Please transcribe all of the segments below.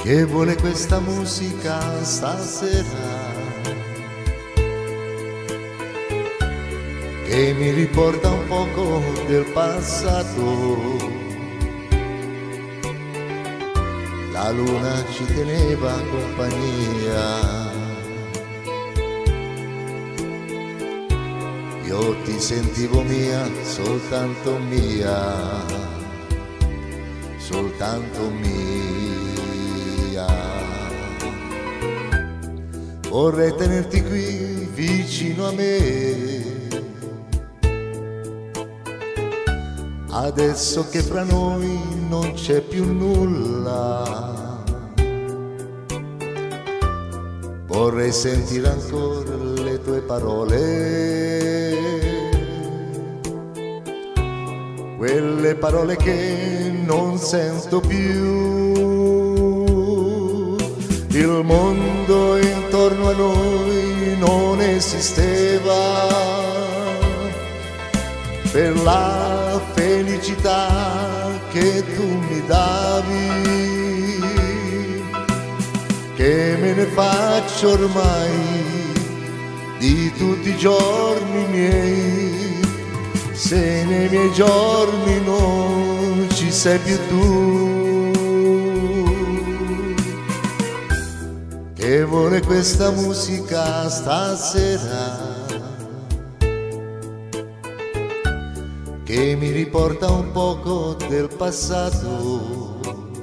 Che vuole questa musica stasera, che mi riporta un poco del passato. La luna ci teneva compagnia, io ti sentivo mia, soltanto mia, soltanto mia. Vorrei tenerti qui vicino a me, adesso che fra noi non c'è più nulla. Vorrei sentire ancora le tue parole, quelle parole che non sento più. Il mondo intorno a noi non esisteva, per la felicità che tu mi davi, che me ne faccio ormai di tutti i giorni miei, se nei miei giorni non ci sei più tu. Che vuole questa musica stasera, che mi riporta un poco del passato,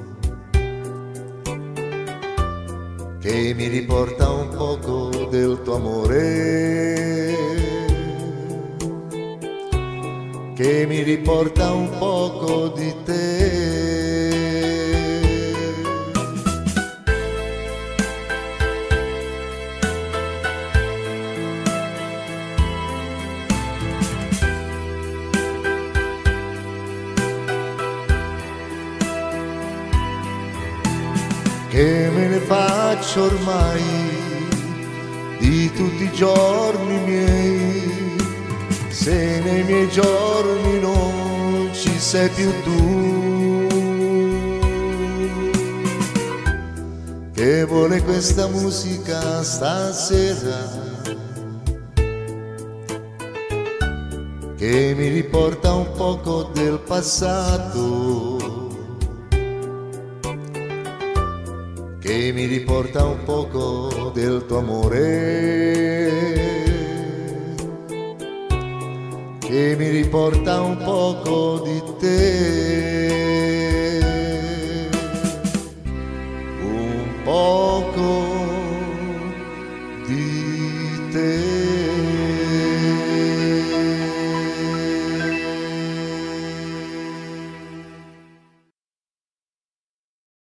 che mi riporta un poco del tuo amore, che mi riporta un poco di te. Che me ne faccio ormai di tutti i giorni miei, se nei miei giorni non ci sei più tu. Che vuole questa musica stasera, che mi riporta un poco del passato, che mi riporta un poco del tuo amore, che mi riporta un poco di te, un poco di te.